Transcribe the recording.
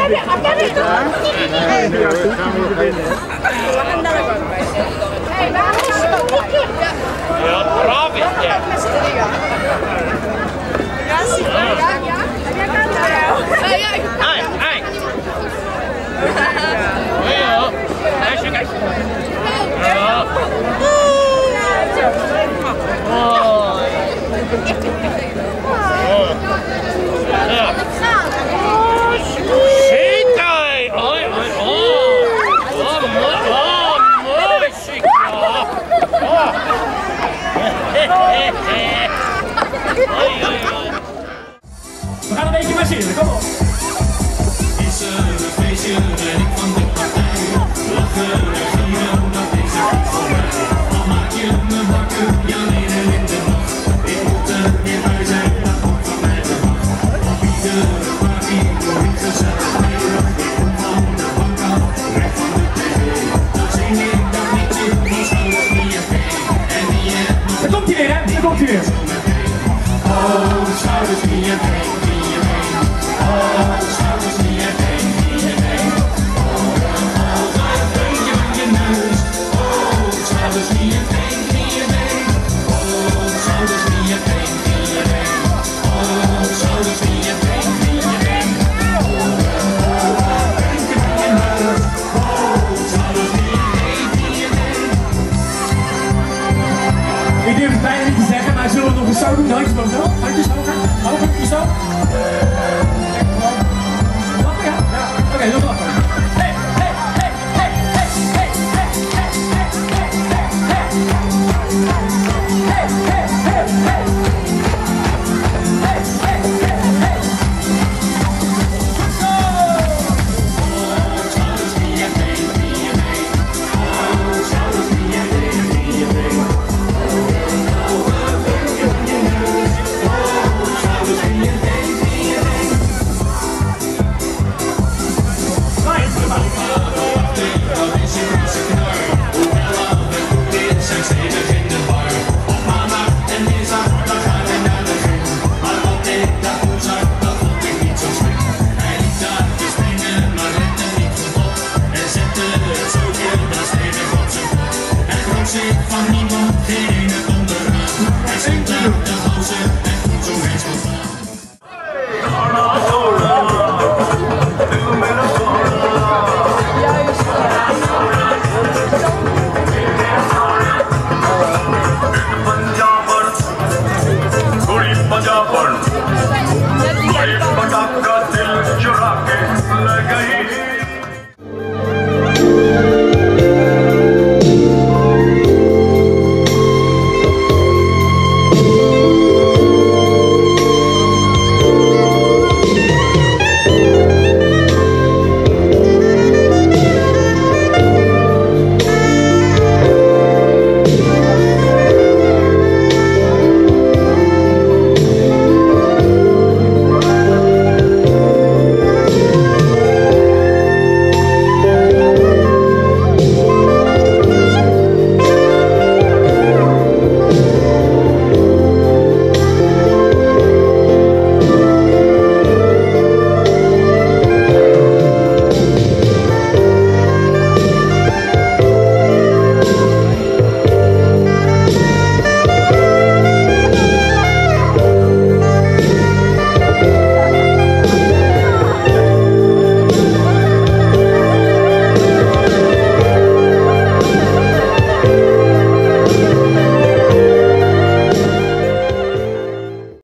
Ja, prawie. We gaan een beetje marcheren, kom op. Is er een feestje, ben ik van de partij. Lachen en gieren, dat is het niet voor mij. Al maak je me wakker, ja midden in de nacht. Ik moet er weer bij zijn, dat wordt van mij verwacht. Op iedere party doe ik gezellig mee. Ik kom van de bank af, recht van de tv. Dan zing ik dat liedje van Schouders Mia P. En die heeft nog... Daar komt hij weer, hè? Daar komt hij weer. Oh, Schouders Mia P. Ik durf het bijna niet te zeggen, maar zullen we nog eens zo doen? Handjes boven zo? Handjes hoger? Hoger? Zo? Lachen, ja? Ja. Oké, nog lachen.